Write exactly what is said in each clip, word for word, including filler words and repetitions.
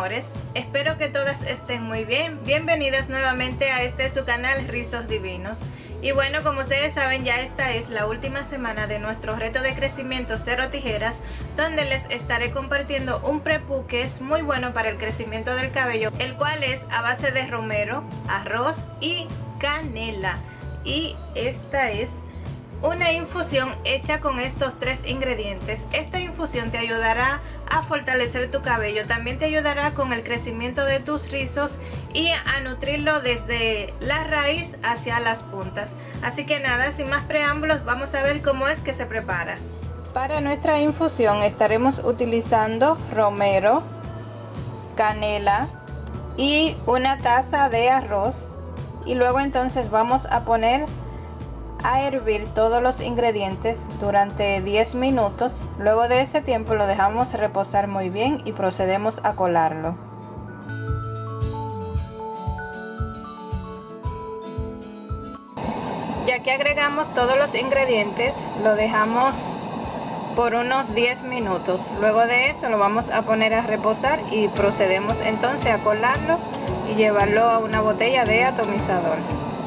amores, espero que todas estén muy bien. Bienvenidas nuevamente a este su canal Rizos Divinos. Y bueno, como ustedes saben, ya esta es la última semana de nuestro reto de crecimiento cero tijeras, donde les estaré compartiendo un prepú que es muy bueno para el crecimiento del cabello, el cual es a base de romero, arroz y canela. Y esta es una infusión hecha con estos tres ingredientes. Esta infusión te ayudará a fortalecer tu cabello, también te ayudará con el crecimiento de tus rizos y a nutrirlo desde la raíz hacia las puntas. Así que nada, sin más preámbulos, vamos a ver cómo es que se prepara. Para nuestra infusión estaremos utilizando romero, canela y una taza de arroz, y luego entonces vamos a poner a hervir todos los ingredientes durante diez minutos. Luego de ese tiempo lo dejamos reposar muy bien y procedemos a colarlo. Ya que agregamos todos los ingredientes, lo dejamos por unos diez minutos. Luego de eso lo vamos a poner a reposar y procedemos entonces a colarlo y llevarlo a una botella de atomizador.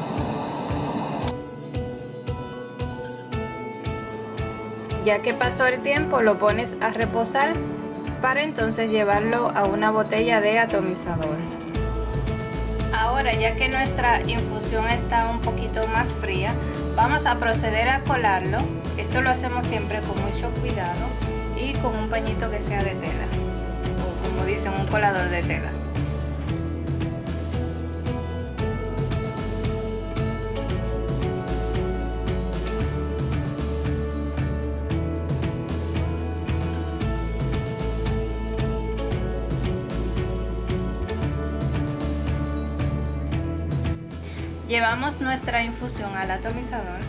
Ya que pasó el tiempo, lo pones a reposar para entonces llevarlo a una botella de atomizador. Ahora, ya que nuestra infusión está un poquito más fría, vamos a proceder a colarlo. Esto lo hacemos siempre con mucho cuidado y con un pañito que sea de tela, o como dicen, un colador de tela. Llevamos nuestra infusión al atomizador.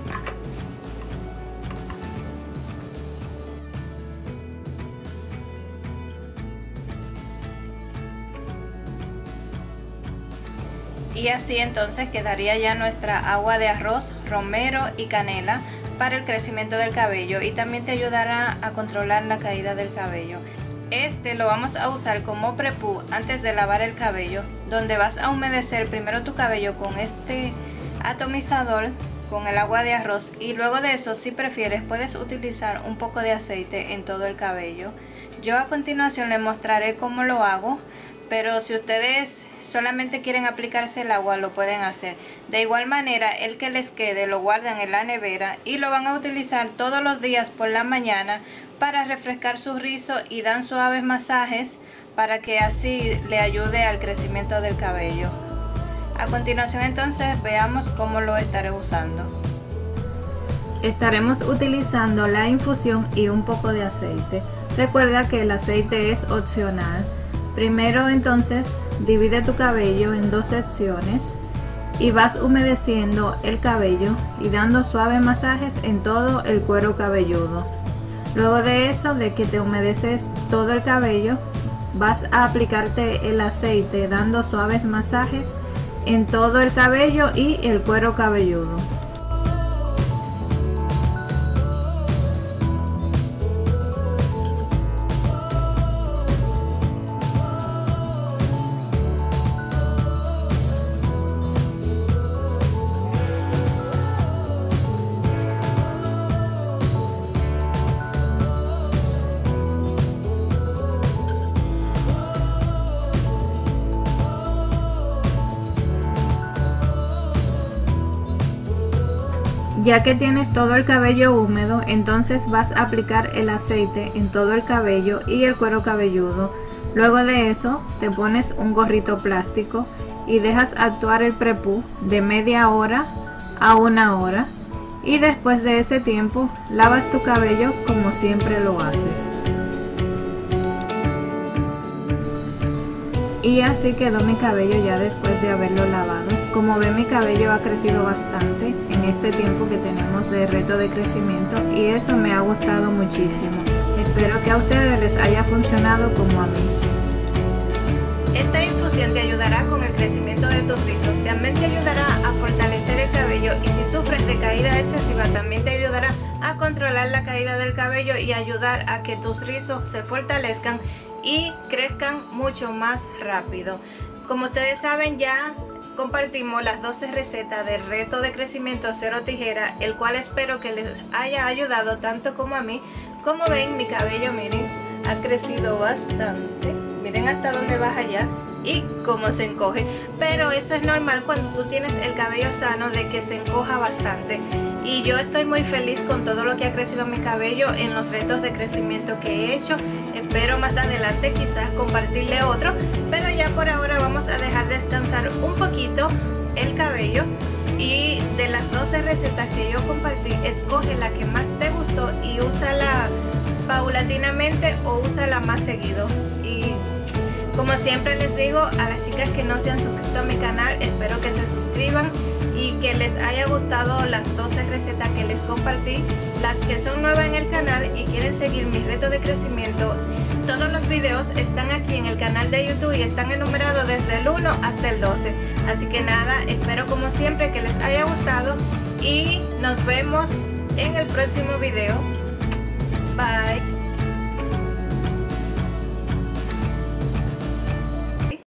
Y así entonces quedaría ya nuestra agua de arroz, romero y canela para el crecimiento del cabello, y también te ayudará a controlar la caída del cabello. Este lo vamos a usar como prepú antes de lavar el cabello, donde vas a humedecer primero tu cabello con este atomizador, con el agua de arroz, y luego de eso, si prefieres, puedes utilizar un poco de aceite en todo el cabello. Yo a continuación les mostraré cómo lo hago, pero si ustedes solamente quieren aplicarse el agua, lo pueden hacer. De igual manera, el que les quede lo guardan en la nevera y lo van a utilizar todos los días por la mañana para refrescar sus rizos, y dan suaves masajes para que así le ayude al crecimiento del cabello. A continuación entonces veamos cómo lo estaré usando. Estaremos utilizando la infusión y un poco de aceite. Recuerda que el aceite es opcional. Primero entonces divide tu cabello en dos secciones y vas humedeciendo el cabello y dando suaves masajes en todo el cuero cabelludo. Luego de eso, de que te humedeces todo el cabello, vas a aplicarte el aceite dando suaves masajes en todo el cabello y el cuero cabelludo. Ya que tienes todo el cabello húmedo, entonces vas a aplicar el aceite en todo el cabello y el cuero cabelludo. Luego de eso, te pones un gorrito plástico y dejas actuar el prepú de media hora a una hora. Y después de ese tiempo, lavas tu cabello como siempre lo haces. Y así quedó mi cabello ya después de haberlo lavado. Como ven, mi cabello ha crecido bastante en este tiempo que tenemos de reto de crecimiento, y eso me ha gustado muchísimo. Espero que a ustedes les haya funcionado como a mí. Esta infusión te ayudará con el crecimiento de tus rizos, también te ayudará a fortalecer el cabello, y si sufres de caída excesiva también te ayudará a a controlar la caída del cabello y ayudar a que tus rizos se fortalezcan y crezcan mucho más rápido. Como ustedes saben, ya compartimos las doce recetas del reto de crecimiento cero tijera, el cual espero que les haya ayudado tanto como a mí. Como ven, mi cabello, miren, ha crecido bastante. Miren hasta dónde baja ya y cómo se encoge, pero eso es normal cuando tú tienes el cabello sano, de que se encoja bastante. Y yo estoy muy feliz con todo lo que ha crecido mi cabello en los retos de crecimiento que he hecho. Espero más adelante quizás compartirle otro, pero ya por ahora vamos a dejar descansar un poquito el cabello. Y de las doce recetas que yo compartí, escoge la que más te gustó y úsala paulatinamente o úsala más seguido. Y como siempre les digo a las chicas que no se han suscrito a mi canal, espero que se suscriban y que les haya gustado las doce recetas que les compartí. Las que son nuevas en el canal y quieren seguir mi reto de crecimiento, todos los videos están aquí en el canal de YouTube y están enumerados desde el uno hasta el doce. Así que nada, espero como siempre que les haya gustado y nos vemos en el próximo video. Bye.